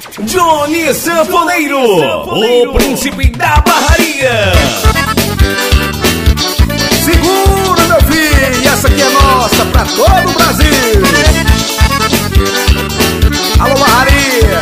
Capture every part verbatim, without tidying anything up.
Johnny Sanfoneiro, o príncipe da barraria. Segura, meu filho, essa aqui é nossa pra todo o Brasil. Alô, barraria.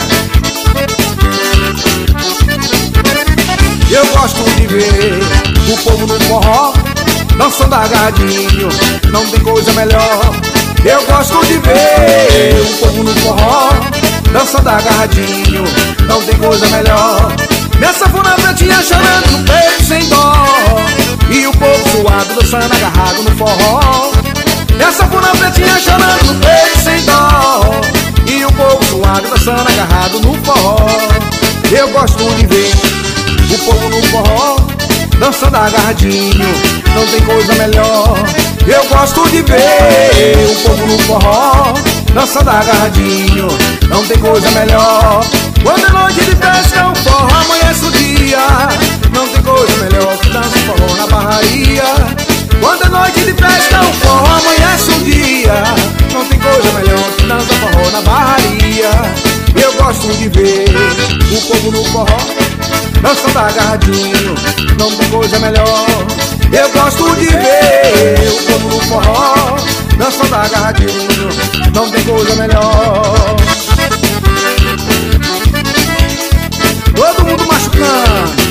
Eu gosto de ver o povo no forró dançando agarradinho, não tem coisa melhor. Eu gosto de ver o povo no forró dançando agarradinho, não tem coisa melhor. Nessa funa pretinha chorando no peito sem dó, e o povo suado dançando agarrado no forró. Nessa funa pretinha chorando no peito sem dó, e o povo suado dançando agarrado no forró. Eu gosto de ver o povo no forró dançando agarradinho, não tem coisa melhor. Eu gosto de ver o povo no forró dançando agarradinho, não tem coisa melhor. Quando é noite de festa, o forró amanhece o dia, não tem coisa melhor que dança o forró na barraria. Quando é noite de festa, o forró amanhece o dia, não tem coisa melhor que dança o forró na barraria. Eu gosto de ver o povo no forró dançando agarradinho, não tem coisa melhor. Eu gosto de ver o povo no forró dançando agarradinho, não tem coisa melhor. Todo mundo machucando.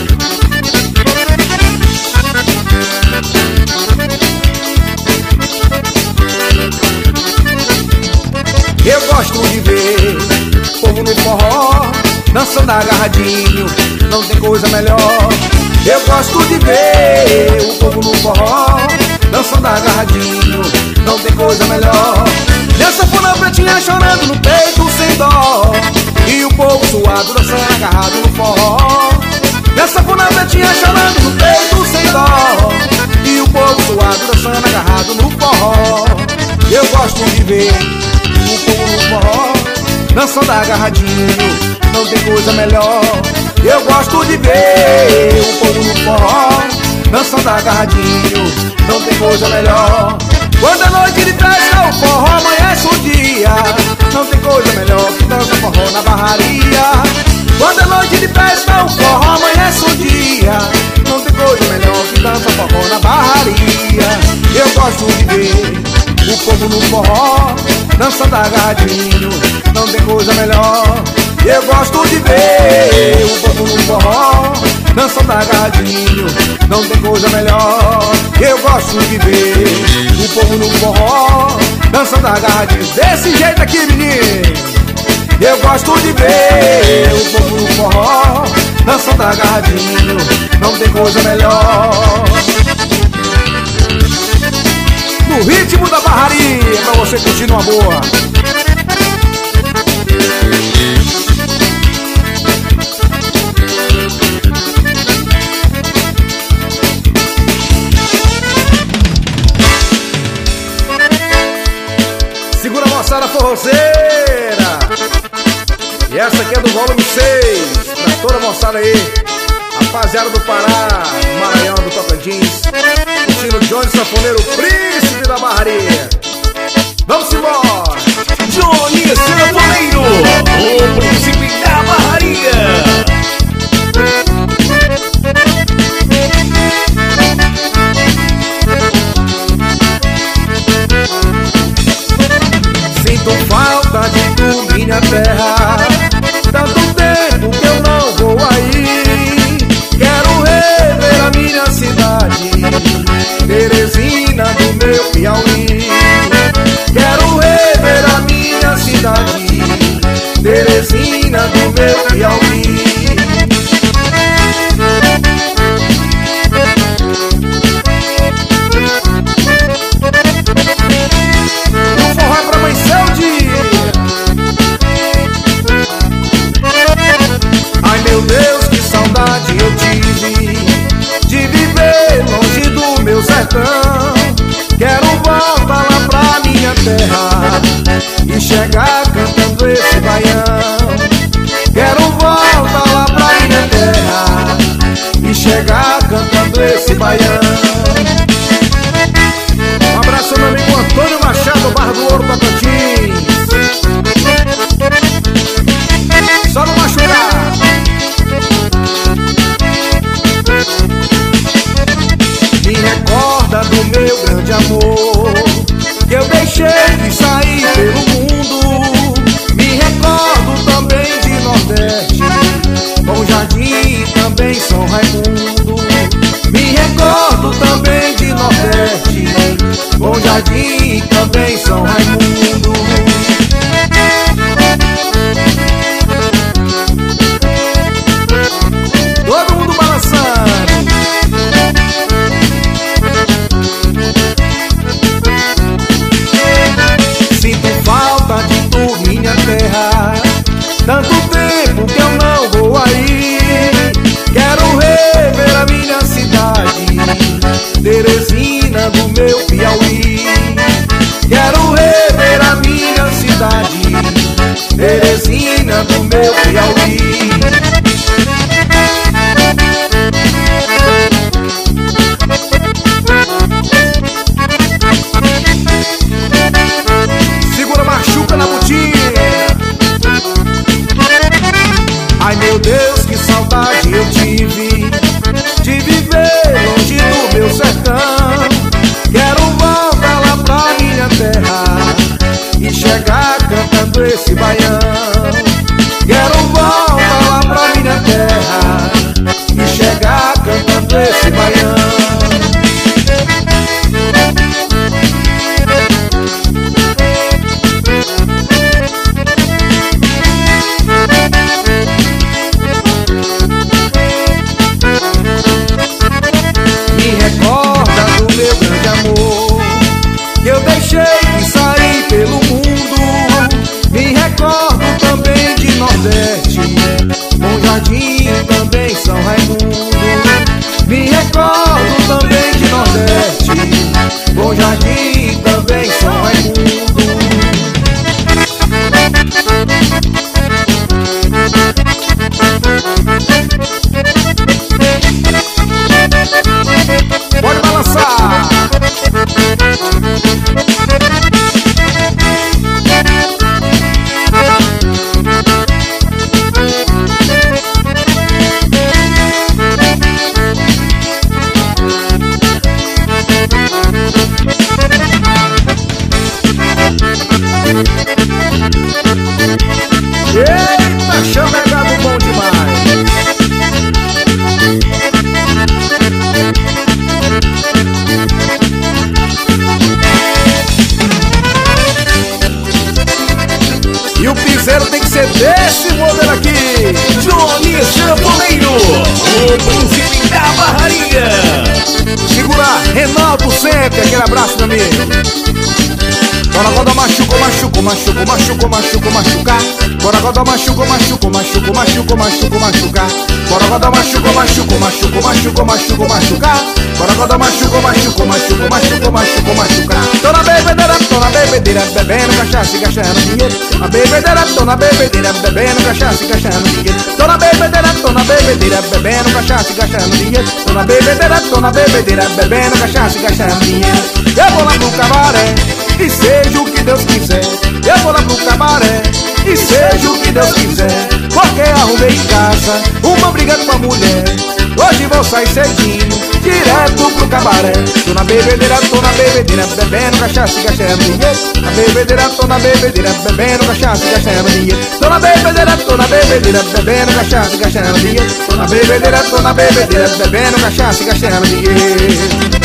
Eu gosto de ver o povo no forró dançando agarradinho, não tem coisa melhor. Eu gosto de ver o povo no forró dançando agarradinho, não tem coisa melhor. Nessa funa pretinha chorando no peito sem dó, e o povo suado dançando agarrado no forró. Nessa funa pretinha chorando no peito sem dó, e o povo suado dançando agarrado no forró. Eu gosto de ver o povo no forró dançando agarradinho, não tem coisa melhor. Eu gosto de ver o povo no forró dançando agarradinho, não tem coisa melhor. Quando é noite de festa, o forró amanhece o dia, não tem coisa melhor que dança forró na barraria. Quando é noite de festa, o forró amanhece o dia, não tem coisa melhor que dança forró na barraria. Eu gosto de ver o povo no forró dançando agarradinho, não tem coisa melhor. Eu gosto de ver o povo no forró dançando agarradinho, não tem coisa melhor. Eu gosto de ver o povo no forró dançando agarradinho, desse jeito aqui, menino. Eu gosto de ver o povo no forró dançando agarradinho, não tem coisa melhor. No ritmo da barraria, pra você curtir numa boa. Segura a moçada forroceira. E essa aqui é do volume seis, pra toda a moçada aí, rapaziada do Pará, Maranhão, do Tocantins, curtindo Johnny Sanfoneiro, príncipe da barraria. Vamos embora. Johnny Sanfoneiro, o príncipe da barraria. Sinto falta de tu, minha terra, tanto tempo que eu não vou aí. Quero rever a minha cidade, Teresina do meu Piauí. Quero rever a minha cidade, Teresina do meu Piauí. O forró é pra amanhecer o dia. Ai meu Deus, que saudade eu tive de viver longe do meu sertão. Quero voltar lá pra minha terra e chegar cantando esse baião. Quero voltar lá pra minha terra e chegar cantando esse baião. Um abraço meu amigo Antônio Machado, Barra do Ouro, Tocantins. Só no Sanfoneiro, o príncipe da barraria. Segura, Renaldo sempre, aquele abraço, meu amigo. Bora godó machuco, machuco, machuco, machuco, machuco, machucar. Bora godó machuco, machuco, machuco, machuco, machuco, machucar. Bora godó machuco, machuco, machuco, machuco, machuco, machucar. Bora godó machuco, machuco, machuco, machuco, machuco, machucar. Tô na bebedeira, tô na bebedeira, bebendo cachaça e gastando dinheiro. Na bebedeira, tô na bebedeira, bebendo cachaça e gastando dinheiro. Tô na bebedeira, tô na bebedeira, bebendo cachaça e gastando dinheiro. Tô na bebedeira, tô na bebedeira, bebendo cachaça e gastando dinheiro. Eu vou lá pro cabaré e seja o que Deus quiser. Eu vou lá pro cabaré e seja o que Deus quiser. Porque arrumei em casa uma briga com a mulher. Hoje vou sair cedinho, direto pro cabaré. Tô na bebedeira, tô na bebedeira, bebendo cachaça e gastando dinheiro. Na bebedeira, tô na bebedeira, bebendo cachaça e gastando dinheiro. Tô na bebedeira, tô na bebedeira, bebendo cachaça e gastando dinheiro. Tô na bebedeira, tô na bebedeira, bebendo cachaça e gastando dinheiro.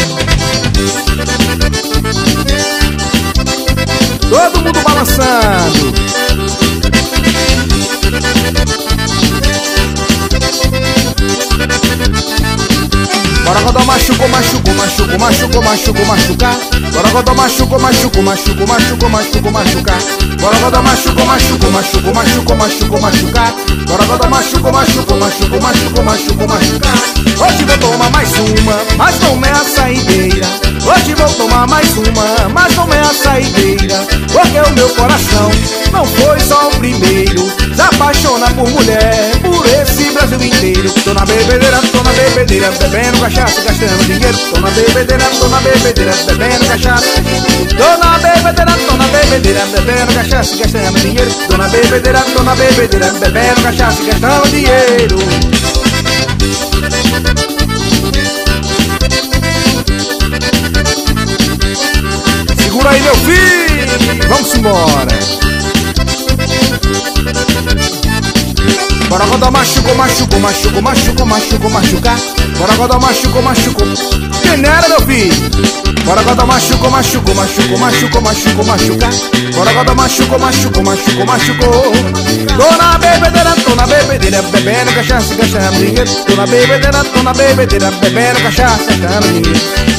Todo mundo balançando. Bora godó machuco, machuco, machuco, machuco, machuco, machucar. Bora godó machuco, machuco, machuco, machuco, machuco, machucar. Bora godó machuco, machuco, machuco, machuco, machuco, machucar. Bora godó machuco, machuco, machuco, machuco, machuco, machucar. Hoje vou tomar mais uma, mas não é a saideira. Hoje vou tomar mais uma, mas não é a saideira. Porque o meu coração não foi só o primeiro. Se apaixona por mulher, por esse Brasil inteiro. Tô na bebedeira, tô na bebedeira, bebendo cachaça e gastando dinheiro. Tô na bebedeira, tô na bebedeira, bebendo cachaça. Tô na bebedeira, tô na bebedeira, bebendo cachaça e gastando dinheiro. Tô na bebedeira, tô na bebedeira, bebendo cachaça e gastando dinheiro. Segura aí, meu filho, vamos embora. Bora godó machuco, machuco, machuco, machuco, machuco, machucar. Bora godó machuco, machuco. Quem era, meu filho? Bora godó machuco, machuco, machuco, machuco, machuco, machucar. Bora godó machuco, machuco, machuco, machuco. Tô na bebedeira, tô na bebedeira, bebendo cachaça e gastando dinheiro. Tô na bebedeira, tô na bebedeira, bebendo cachaça e gastando dinheiro.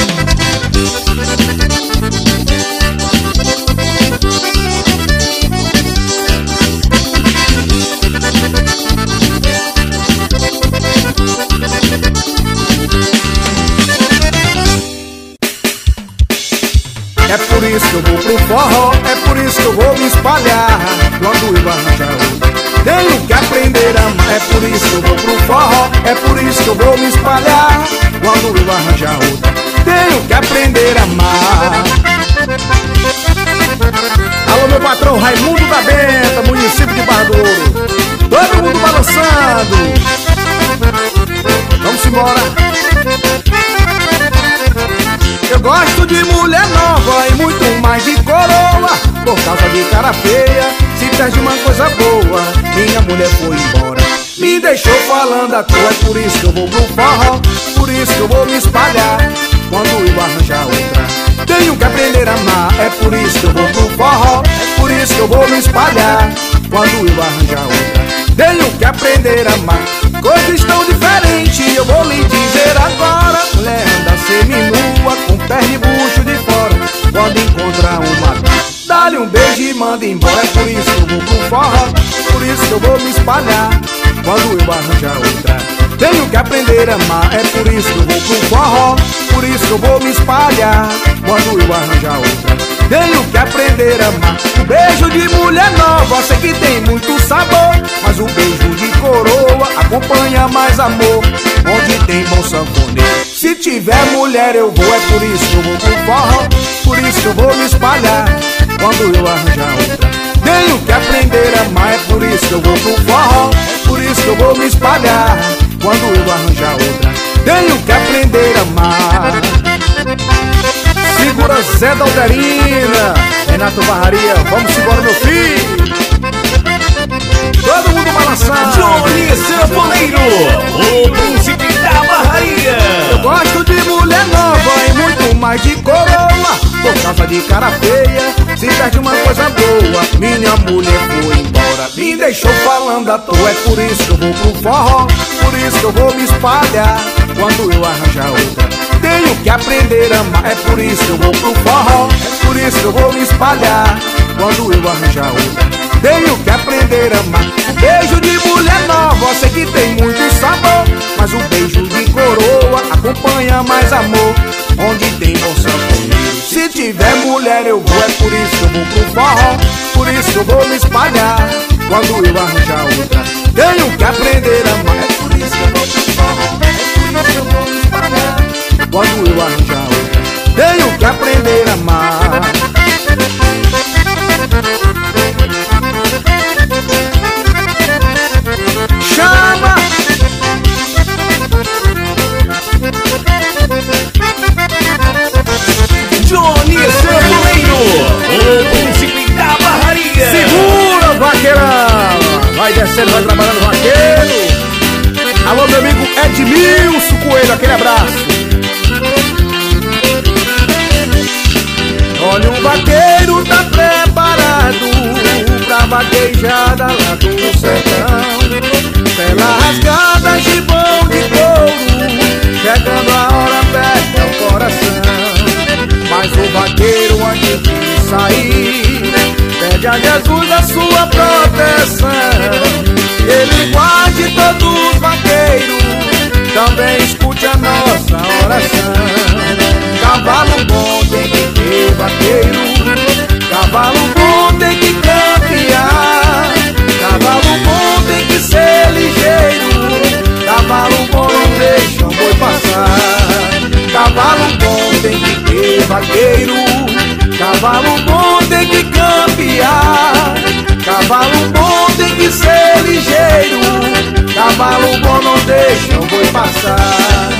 É por isso que eu vou pro forró, é por isso que eu vou me espalhar. Quando eu arranjar outra, tenho que aprender a amar. É por isso que eu vou pro forró, é por isso que eu vou me espalhar. Quando eu arranjar outra, tenho que aprender a amar. Alô, meu patrão Raimundo da Benta, município de Barra do Ouro. Todo mundo balançando. Vamos embora. Eu gosto de mulher nova e muito mais de coroa. Por causa de cara feia, se perde uma coisa boa. Minha mulher foi embora, me deixou falando à toa. É por isso que eu vou pro forró, por isso que eu vou me espalhar. Quando eu arranjar outra, tenho que aprender a amar. É por isso que eu vou pro forró, é por isso que eu vou me espalhar. Quando eu arranjar outra, tenho que aprender a amar. Coisas tão diferentes, eu vou lhe dizer agora. Mulher anda seminua, com perna e bucho de fora. Quando encontrar uma, dá-lhe um beijo e manda embora. É por isso que eu vou pro forró, por isso que eu vou me espalhar. Quando eu arranjar outra, tenho que aprender a amar. É por isso que eu vou pro forró, por isso que eu vou me espalhar. Quando eu arranjar outra, tenho que aprender a amar. Um beijo de mulher nova, sei que tem muito sabor, mas o beijo de coroa acompanha mais amor. Onde tem bom sanfoneiro, se tiver mulher eu vou. É por isso que eu vou pro forró, por isso que eu vou me espalhar. Quando eu arranjar outra, tenho que aprender a amar. É por isso que eu vou pro forró, por isso que eu vou me espalhar. Quando eu arranjar outra, tenho que aprender a amar. Segura Zé da Alderina, Renato Barraria, vamos embora, meu filho. Todo mundo balançando. Johnny Sanfoneiro, o príncipe da barraria. Eu gosto de mulher nova e muito mais de coroa. por causa de cara feia, se perde uma coisa boa. Minha mulher foi embora, me deixou falando à toa. É por isso que eu vou pro forró, por isso que eu vou me espalhar. Quando eu arranjar outra, tenho que aprender a amar. É por isso que eu vou pro forró, é por isso que eu vou me espalhar. Quando eu arranjar outra, tenho que aprender a amar. Beijo de mulher nova, sei que tem muito sabor, mas o beijo de coroa acompanha mais amor. Onde tem bom sanfoneiro, se tiver mulher eu vou. É por isso que eu vou pro forró, por isso que eu vou me espalhar. Quando eu arranjar outra, tenho que aprender a amar. É por isso que eu vou pro forró, é por isso que eu vou me espalhar. Quando eu arranjar outra, tenho que aprender a amar. Chama! Johnny Sanfoneiro, o príncipe da barraria. Segura, vaqueirão! Vai descendo, vai trabalhando, vaqueiro. Alô, meu amigo Edmilson Coelho, aquele abraço. Olha, o vaqueiro tá preparado pra vaquejada lá do sertão. Pela rasgada, gibão de couro, chegando a hora aperta o coração. Mas o vaqueiro antes de sair, pede a Jesus a sua proteção. Ele guarde todos os vaqueiros, também escute a nossa oração. Cavalo bom tem que ter vaqueiro, cavalo bom tem que campear, cavalo bom tem que ser ligeiro, cavalo bom não deixa o boi passar. Cavalo bom tem que ter vaqueiro, cavalo bom tem que campear, cavalo bom tem que ser ligeiro, cavalo bom não deixa o boi passar.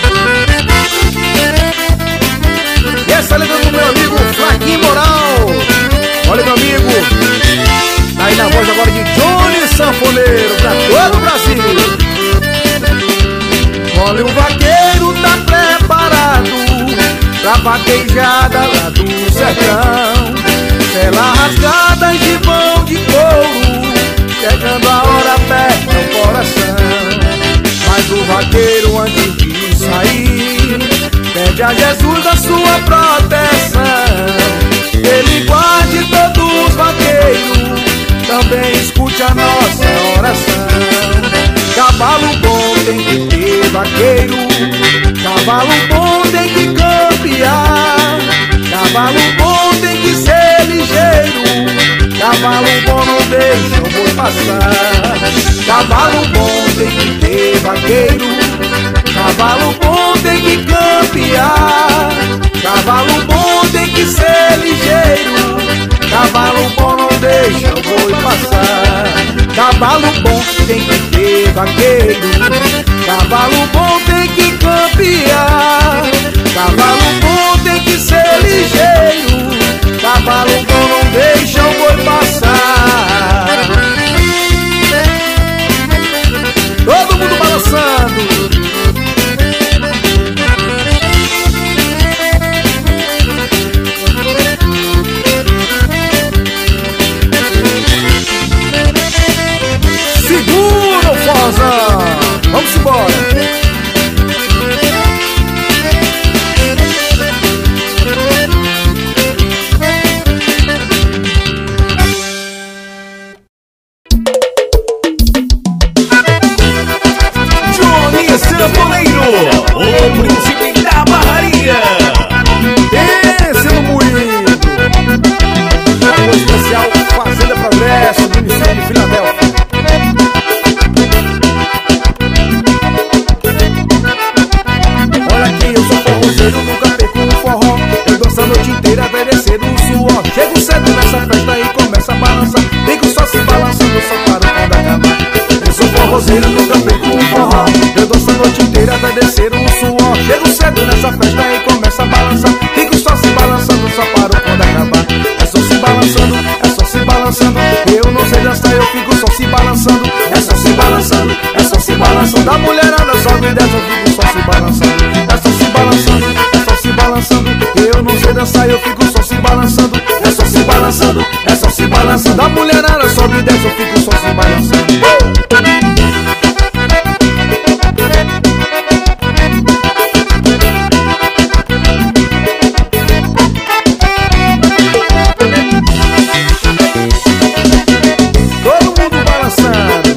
E essa é a letra do meu amigo Flaquinho Moral. Olha, meu amigo, tá aí na voz agora de Johnny Sanfoneiro pra todo o Brasil. Olha, o vaqueiro tá preparado pra vaquejada lá do sertão. Cela rasgada, gibão de couro, chegando a hora aperta o coração. Mas o vaqueiro antes de sair, pede a Jesus a sua proteção. Ele guarde todos os vaqueiros, também escute a nossa oração. Cavalo bom tem que ter vaqueiro, cavalo bom tem que campear, cavalo bom tem que ser ligeiro, cavalo bom não deixa o boi passar. Cavalo bom tem que ter vaqueiro, cavalo bom tem que campear, cavalo bom tem que ser ligeiro, cavalo bom não deixa o boi passar. Cavalo bom tem que ter vaqueiro, cavalo bom tem que campear, cavalo bom tem que ser ligeiro, cavalo bom não deixa o boi passar. Todo mundo balançando. Segura o forrozão, vamos embora. Johnny Sanfoneiro, o príncipe da barraria. Esse no moído. Apoio especial Fazenda Progresso, município de Filadélfia. Olha aqui, eu sou forrozeiro, nunca perco um forró. Eu danço a noite inteira, vai descer no suor. Chego cedo nessa festa e começa a balançar. Fico só se balançando, só paro quando acabar. Eu sou forrozeiro, nunca perco um forró. Eu danço a noite inteira, vai descer no suor. Chego cedo nessa festa e começa a balançar. Fico só se balançando, só paro quando acabar. É só se balançando, é só se balançando. Eu não sei dançar, eu fico só se balançando. É só se balançando, é só se balançando. A mulherada sobe e desce, eu fico só se balançando. É só se balançando, é só se balançando. Eu não sei dançar, eu fico balançando, é só se balançando. A mulherada sobe e desce, eu fico só se balançando. Todo mundo balançando.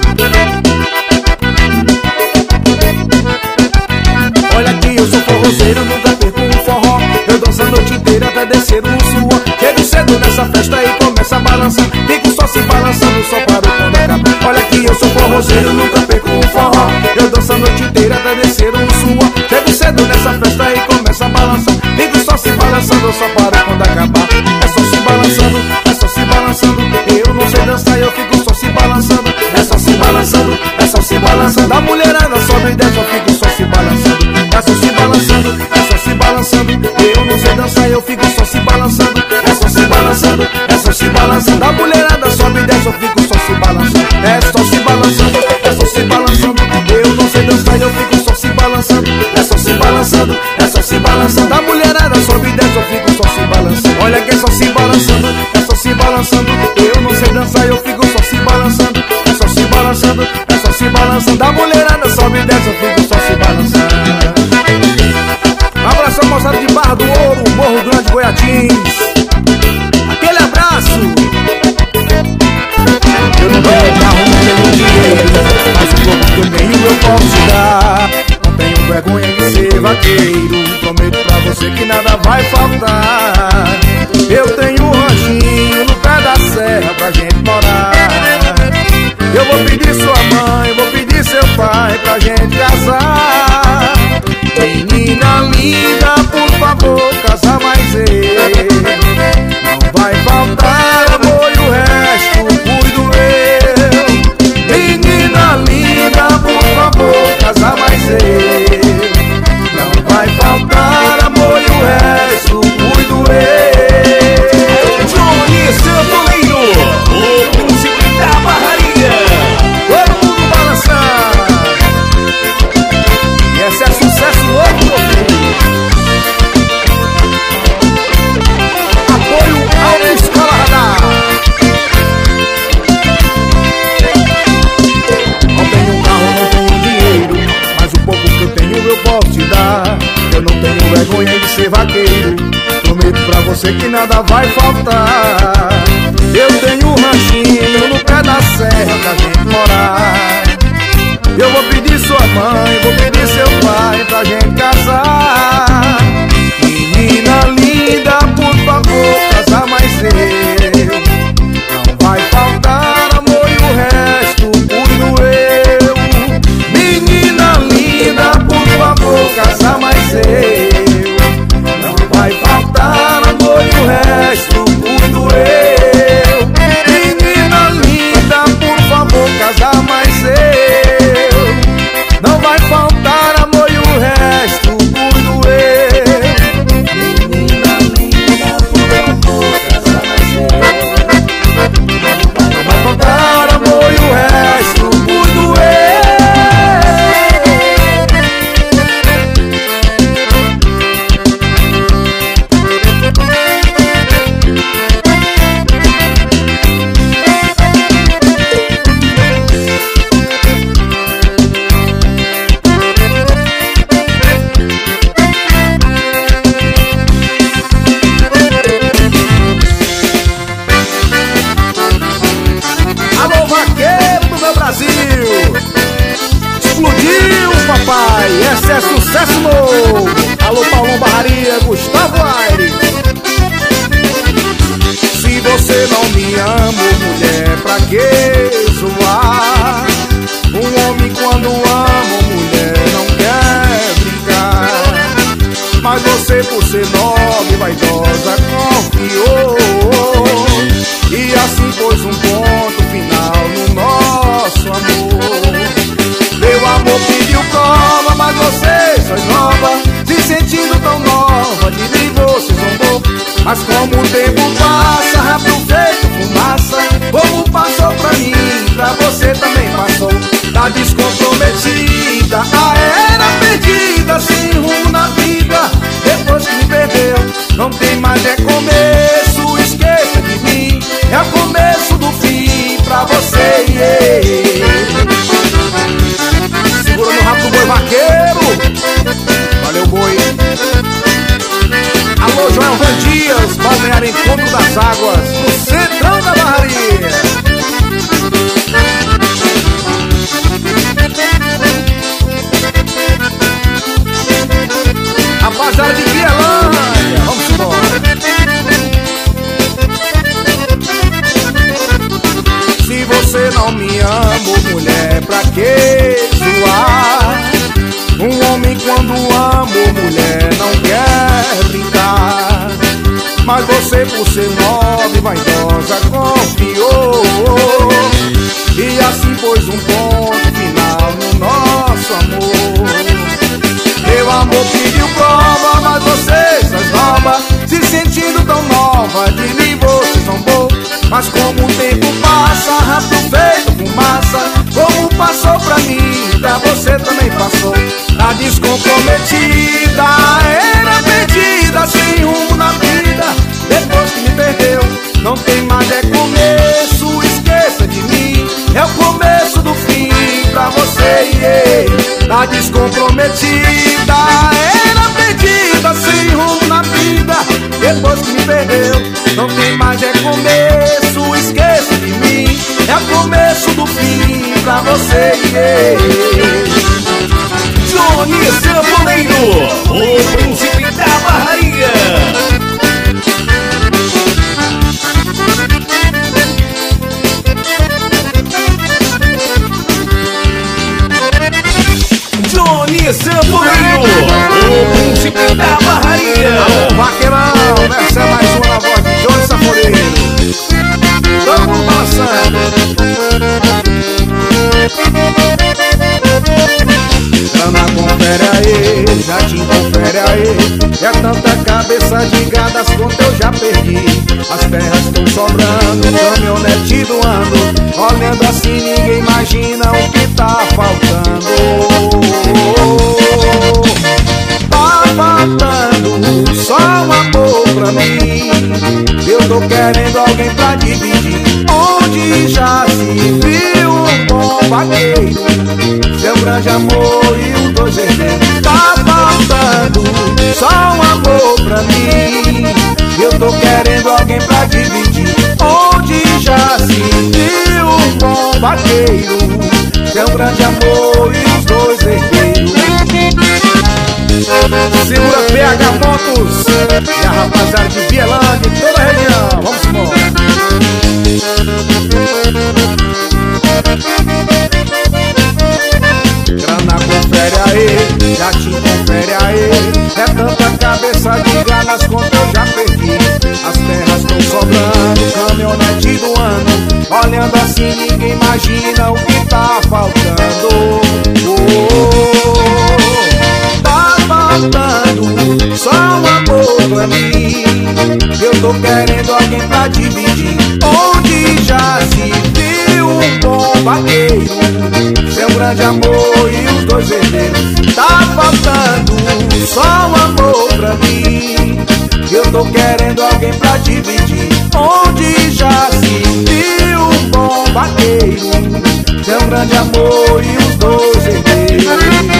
Olha aqui, eu sou forrozeiro, nunca perco um forró. Eu danço a noite inteira até descer o suor. Chego cedo nessa festa e começa a balançar. Fico só se balançando, só paro quando acaba. Olha aqui, eu sou forrozeiro, nunca perco um forró. Eu danço a noite inteira até descer o suor. Chego cedo nessa festa e começa a balançar. Fico só se balançando, só paro quando acabar. É só se balançando, é só se balançando. Eu não sei dançar, eu fico só se balançando. É só se balançando, é só se balançando. A mulherada sobe e desce, eu fico só se balançando. É só se balançando, é só se balançando. Eu não sei dançar, eu fico só se balançando. É só se balançando, é só se balançando. A mulherada sobe e desce, eu fico só se balançando. É só se balançando, é só se balançando. Eu não sei dançar, eu fico só se balançando. É só se balançando, é só se balançando. A mulherada sobe e desce, eu fico só se balançando. Olha que é só se balançando, é só se balançando. Eu não sei dançar, eu fico só se balançando. É só se balançando, é só se balançando. A mulherada sobe e desce, eu fico só se balançando. Um abraço, moçada de Barra do Ouro, Morro Grande, Goiatins. Aquele abraço. Eu não tenho carro, não tenho dinheiro, mas o pouco que eu tenho eu posso dar. Não tenho vergonha de ser vaqueiro, prometo pra você que nada vai faltar. Eu tenho um ranchinho no pé da serra pra gente morar. Eu vou pedir sua mãe, vou pedir seu pai pra gente casar. Menina linda, por favor, casa mais eu. Não vai faltar amor e o resto cuido eu. Menina linda, por favor, casa mais eu. Não vai faltar amor e o resto cuido eu. Johnny Sanfoneiro, o príncipe da barraria. Todo mundo balançando. E esse é sucesso louco, meu filho. Apoio ao Escola Radar. Não tenho carro, não tenho dinheiro, mas o pouco que eu tenho eu posso te dar. Eu não tenho vergonha de ser vaqueiro, prometo pra você que nada vai faltar. Eu tenho um ranchinho no pé da serra pra gente morar. Eu vou pedir sua mãe, vou pedir seu pai pra gente casar. Menina linda, por favor, casa mais eu. Não vai faltar amor e o resto cuido eu. Menina linda, por favor, casa mais eu. Não vai faltar amor e o resto cuido eu. Menina linda, por favor, casa mais eu. Não vai faltar amor e o resto cuido eu. Menina linda, por favor, casa mais eu. Não vai faltar amor e o resto cuido eu. Alô, vaqueiro do meu Brasil! Explodiu, papai! Esse é sucesso novo! Alô, Paulão Barraria, Gustavo Aires! Se você não me ama, mulher, pra que zoar? Um homem quando ama, mulher, não quer brincar. Mas você, por ser nova e vaidosa, confiou. E assim pôs um ponto final no nosso amor. Meu amor pediu prova, mas você só nova, se sentindo tão nova, de mim você zombou. Mas como o tempo passa, rápido feito fumaça, como passou pra mim, pra você também. que zoar. Um homem quando ama mulher não quer brincar, mas você por ser nova e vaidosa confiou, e assim pôs um ponto final no nosso amor. Meu amor pediu prova, mas você se esnoba, se sentindo tão nova, de mim você zombou. Mas como o tempo passa, rápido feito fumaça, como passou pra mim, pra você também passou. A descomprometida era perdida, sem rumo na vida, depois que me perdeu. Não tem mais é começo, esqueça de mim, é o começo do fim pra você, yeah. A descomprometida era perdida, sem rumo na vida, depois que me perdeu. Não tem mais é começo, esqueça de mim, é o começo do fim pra você, yeah. Johnny Sanfoneiro, o príncipe da Barraria. Johnny Sanfoneiro, o príncipe da Barraria. Alô, vaqueirão, essa é mais uma na voz de Johnny Sanfoneiro. Todo mundo balançando. Ana, confere aí, já te confere aí. É tanta cabeça de gado, as contas eu já perdi. As terras estão sobrando, caminhonete doando. Olhando assim ninguém imagina o que tá faltando. Tá faltando só um amor pra mim. Eu tô querendo alguém pra dividir, onde já se viu um bom vaqueiro, seu grande amor e os dois herdeiros. Tá faltando só um amor pra mim. Eu tô querendo alguém pra dividir, onde já se viu um bom vaqueiro, seu grande amor e os dois herdeiros. Segura P H Motos e a rapaziada de Vielândia e toda a região. Vamos embora. Grana, confere aí, já te confere aí. É tanta cabeça de gado, as contas eu já perdi. As terras estão sobrando, caminhonete doando. Olhando assim ninguém imagina o que tá faltando. Oh, tá faltando só um amor pra mim. Eu tô querendo alguém pra dividir, onde já se viu um bom vaqueiro, seu grande amor e os dois herdeiros. Tá faltando só um amor pra mim. Eu tô querendo alguém pra dividir, onde já se viu um bom vaqueiro, seu grande amor e os dois herdeiros.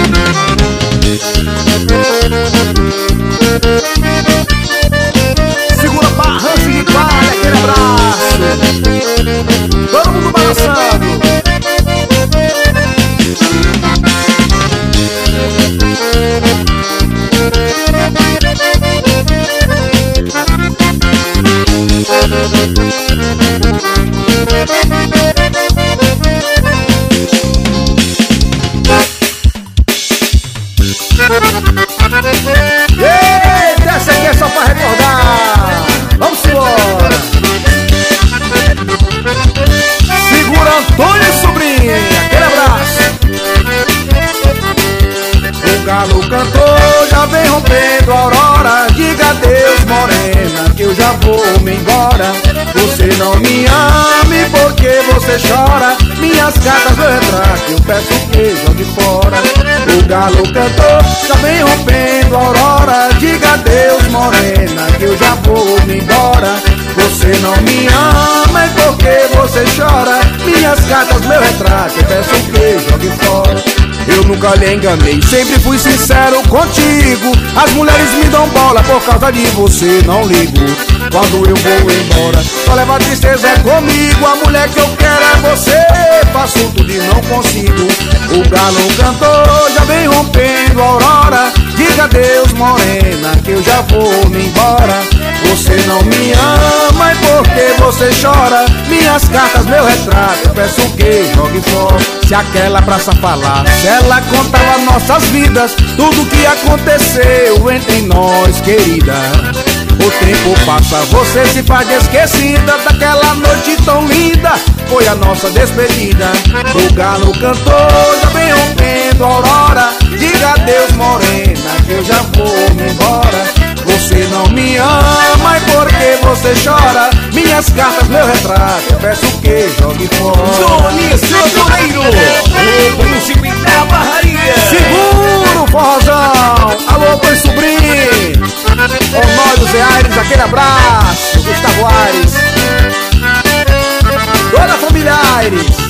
Segura barrancho de palha, aquele abraço. Todo mundo balançando. Eita, essa aqui é só pra recordar. Vamos embora. Segura Antônio e Sobrinho, aquele abraço. O galo cantou, já vem rompendo a aurora. Diga adeus, morena, que eu já vou me embora. Você não me ame porque você chora. Minhas cartas do retrato eu peço que jogue fora. O galo cantou, já vem rompendo a aurora. Diga adeus, morena, que eu já vou me embora. Você não me ama e porque você chora. Minhas cartas, meu retrato eu peço que jogue fora. Eu nunca lhe enganei, sempre fui sincero contigo. As mulheres me dão bola, por causa de você não ligo. Quando eu vou embora, só leva tristeza comigo. A mulher que eu quero é você, faço tudo e não consigo. O galo cantou, já vem rompendo a aurora. diga adeus, morena, que eu já vou me embora. Você não me ama e por que você chora? Minhas cartas, meu retrato, eu peço que jogue fora. Se aquela praça falasse, ela contava nossas vidas, tudo que aconteceu entre nós, querida. O tempo passa, você se faz esquecida daquela noite tão linda, foi a nossa despedida. O galo cantou, já vem rompendo a aurora. Diga adeus, morena, que eu já vou me embora. Você não me ama e por que você chora? Minhas cartas, meu retrato, eu peço que jogue fora. Johnny Sanfoneiro, o príncipe da barraria. Seguro, forrozão. Alô, pai sobrinho. Honório Zé Aires, aquele abraço. Gustavo Aires, toda a família Aires.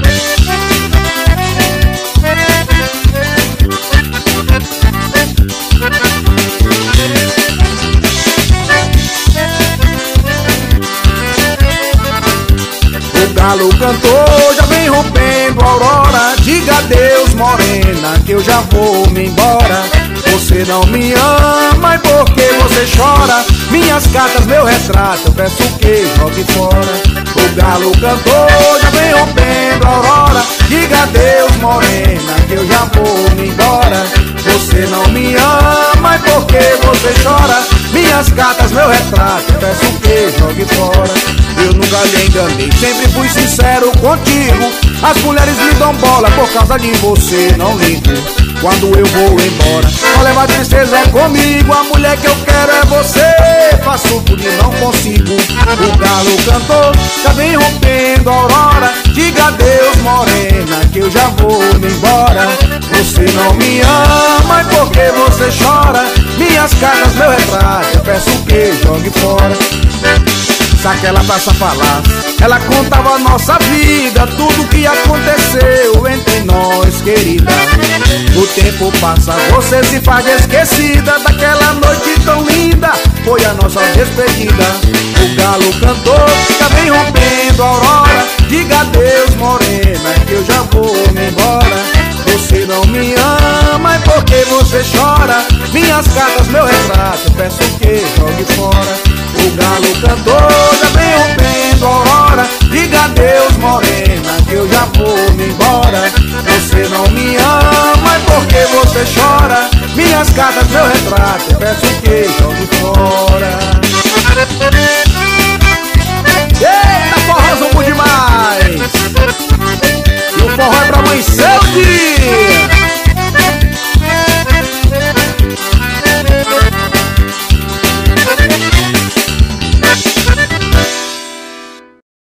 O galo cantou, já vem rompendo a aurora. Diga adeus, morena, que eu já vou me embora. Você não me ama e por que você chora? Minhas cartas, meu retrato, eu peço que jogue fora. O galo cantou, já vem rompendo a aurora. Diga adeus, morena, que eu já vou me embora. Você não me ama e por que você chora? Minhas cartas, meu retrato, eu peço que jogue fora. Eu nunca lhe enganei, sempre fui sincero contigo. As mulheres me dão bola, por causa de você não ligo. Quando eu vou embora, só leva tristeza comigo. A mulher que eu quero é você, faço tudo e não consigo. O galo cantou, já vem rompendo a aurora. Diga adeus, morena, que eu já vou me embora. Você não me ama e por que você chora? Minhas cartas, meu retrato, eu peço que jogue fora. Se aquela praça falasse, ela contava a nossa vida, tudo que aconteceu entre nós, querida. O tempo passa, você se faz esquecida daquela noite tão linda, foi a nossa despedida. O galo cantou, já vem rompendo a aurora. Diga adeus, morena, que eu já vou me embora. Você não me ama e por que você chora? Minhas cartas, meu retrato, eu peço que jogue fora. O galo cantou, já vem rompendo a aurora. Diga adeus, morena, que eu já vou me embora. Você não me ama e por que você chora? Minhas cartas, meu retrato, eu peço que